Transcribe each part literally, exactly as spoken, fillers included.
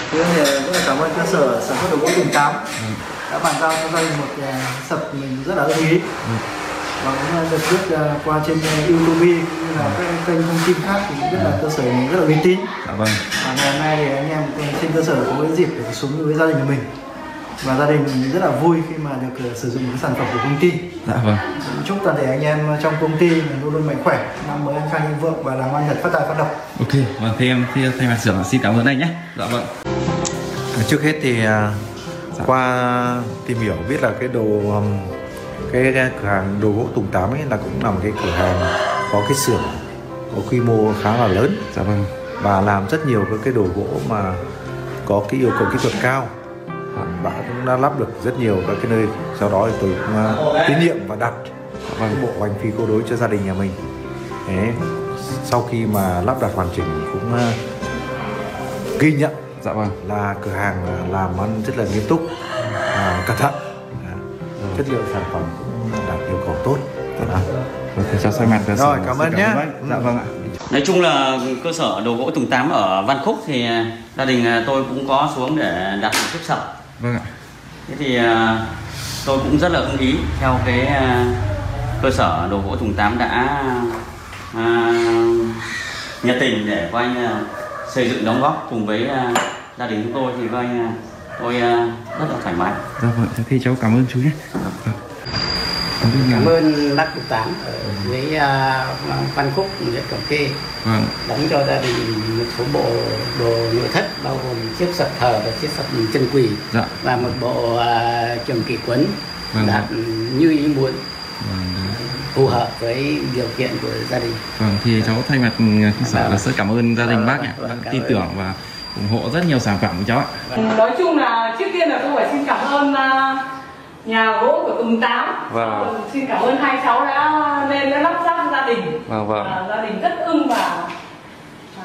Thì rất là cảm ơn cơ sở sản xuất đồ gỗ Tùng Tám đã bàn giao cho gia đình một sập mình rất là ưng ý. Và cũng được biết qua trên YouTube cũng như là các kênh thông tin khác thì cũng biết là cơ sở mình rất là uy tín. Dạ vâng. Và ngày hôm nay thì anh em trên cơ sở có cái dịp để xuống với gia đình của mình. Và gia đình mình rất là vui khi mà được sử dụng cái sản phẩm của công ty. Dạ vâng. Chúc toàn thể anh em trong công ty luôn luôn mạnh khỏe, năm mới an khang thịnh vượng và làm ăn nhật phát tài phát lộc. Ok, vâng, thì em thì thay mặt xưởng xin cảm ơn anh nhé. Dạ vâng. Trước hết thì dạ. qua tìm hiểu biết là cái đồ cái, cái cửa hàng đồ gỗ Tùng Tám ấy là cũng là một cái cửa hàng có cái xưởng có quy mô khá là lớn. Dạ vâng. Và làm rất nhiều các cái đồ gỗ mà có cái yêu cầu kỹ thuật cao. Bạn cũng đã lắp được rất nhiều các cái nơi, sau đó thì tôi cũng uh, tín nhiệm và đặt cái bộ hoành phi câu đối cho gia đình nhà mình. Thế sau khi mà lắp đặt hoàn chỉnh cũng uh, ghi nhận dạ vâng là cửa hàng làm ăn rất là nghiêm túc, uh, cẩn thận, uh, chất lượng sản phẩm cũng đạt yêu cầu tốt. Thì cho xoay mặt cơ sở. Rồi, cảm ơn nhé. Dạ vâng ạ. Nói chung là cơ sở đồ gỗ Tùng Tám ở Văn Khúc thì gia đình tôi cũng có xuống để đặt một chiếc sập. Vâng ạ. Thế thì tôi cũng rất là ưng ý theo cái cơ sở đồ gỗ Tùng Tám đã à, nhiệt tình để coi anh xây dựng đóng góp cùng với gia đình chúng tôi thì coi anh tôi rất là thoải mái. Dạ vâng, thế thì cháu cảm ơn chú nhé. Cảm ơn bác Tùng Tám với uh, Văn Khúc rất Cẩm Khê vâng. đóng cho gia đình một số bộ đồ nội thất bao gồm chiếc sập thờ và chiếc sập chân quỳ dạ. và một bộ uh, trường kỷ quấn vâng. đạt như ý muốn vâng. phù hợp với điều kiện của gia đình. Vâng, thì cháu thay mặt cơ sở là rất cảm ơn gia đình bác ạ, vâng, tin ơn. tưởng và ủng hộ rất nhiều sản phẩm của cháu ạ. Nói chung là trước tiên là tôi phải xin cảm ơn uh, nhà gỗ của Tùng Tám. Vâng. Xin cảm ơn hai cháu đã lên đã lắp ráp gia đình. Vâng vâng. À, gia đình rất ưng và à,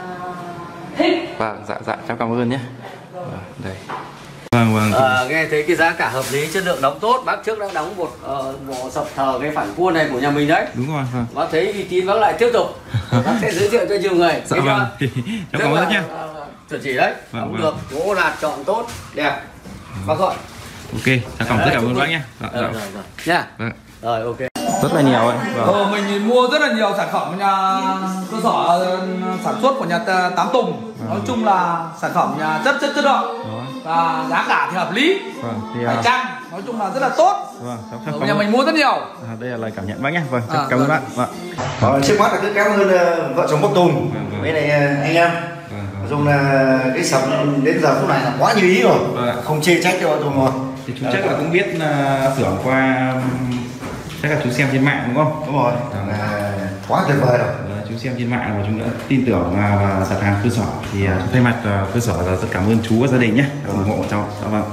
thích. Vâng, dạ dạ cháu cảm ơn nhé. Vâng, đây. Vâng vâng. À, nghe thấy cái giá cả hợp lý, chất lượng đóng tốt. Bác trước đã đóng một uh, bộ sập thờ cái phản khuôn này của nhà mình đấy. Đúng rồi. Vâng. Bác thấy uy tín bác lại tiếp tục. Bác sẽ giới thiệu cho nhiều người. Dạ vâng. Cháu cảm ơn nhé. Chuẩn chỉ đấy. Vâng, đóng vâng. được, gỗ lạt chọn tốt, đẹp. Bác gọi. Ok, cháu cảm, rất cảm ơn bác nhé. Dạ, ờ, dạ. rồi, rồi. Nha. Vâng. Rồi ok. Rất là nhiều ấy. Vâng. Ờ, mình mua rất là nhiều sản phẩm của nhà cơ sở sản xuất của nhà Tám Tùng. Nói chung là sản phẩm nhà rất rất chất lượng và giá cả thì hợp lý, vâng, thì, phải uh... chăng, nói chung là rất là tốt. Vâng, cháu, cháu ở nhà mình mua rất nhiều. À, đây là lời cảm nhận bác nhé. Vâng, cháu à, cảm ơn vâng. bác. Vâng. Rồi, trước mắt là cứ cảm ơn uh, vợ chồng bác Tùng vâng, vâng. với này uh, anh em. Vâng, vâng. Dùng là cái sập đến giờ phút này là quá như ý rồi, vâng. Không chê trách cho Tùng rồi. Thì chú chắc là cũng biết uh, xưởng qua chắc là chú xem trên mạng đúng không? Đúng rồi. À, quá tuyệt vời rồi. Đấy, chú xem trên mạng và chúng đã tin tưởng và đặt hàng cơ sở thì uh, thay mặt uh, cơ sở là rất cảm ơn chú và gia đình nhé ủng hộ cháu. Dạ vâng.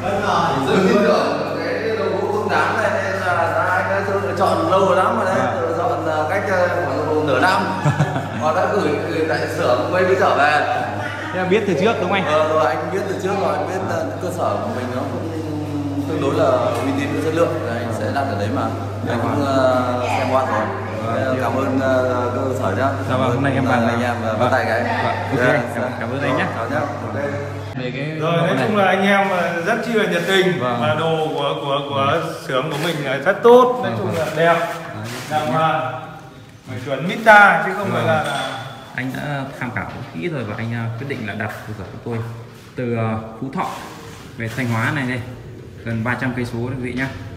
Rất tin tưởng cái đồ gỗ Tùng Tám này nên là anh đã chọn lâu rồi lắm mà đấy, chọn cách khoảng nửa năm và đã gửi gửi tại xưởng quay bây giờ về. Thế là biết từ trước đúng không anh? Ờ, rồi anh biết từ trước rồi, anh biết uh, cơ sở của mình nó cũng tương đối là uy tín và chất lượng, rồi anh sẽ đặt ở đấy mà anh cũng uh, xem qua rồi. Vâng, cảm ơn uh, cơ sở nhá. Dạ vâng, hôm nay em bàn anh em và bắt tay cái. Vâng, ok, cảm, cảm ơn anh nhé. Chào nhá. Okay. Rồi nói chung là anh em rất chi là nhiệt tình vâng. và đồ của của của xưởng của mình là rất tốt, nói chung là đẹp, đàng hoàng, phải chuẩn Mita chứ không phải là, là anh đã tham khảo kỹ rồi và anh quyết định là đặt cơ sở của tôi từ Phú Thọ về Thanh Hóa này đây gần ba trăm cây số quý vị nhé.